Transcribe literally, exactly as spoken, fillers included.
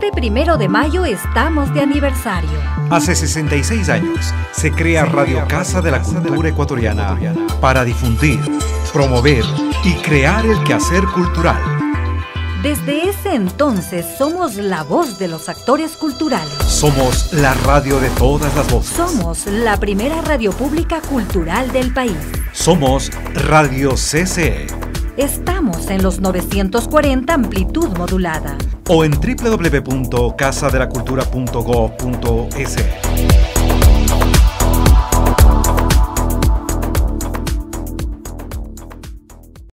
Este primero de mayo estamos de aniversario. Hace sesenta y seis años se crea Radio Casa de la Cultura Ecuatoriana para difundir, promover y crear el quehacer cultural. Desde ese entonces somos la voz de los actores culturales. Somos la radio de todas las voces. Somos la primera radio pública cultural del país. Somos Radio C C E. Estamos en los novecientos cuarenta amplitud modulada. O en doble u doble u doble u punto casa de la cultura punto gob punto es.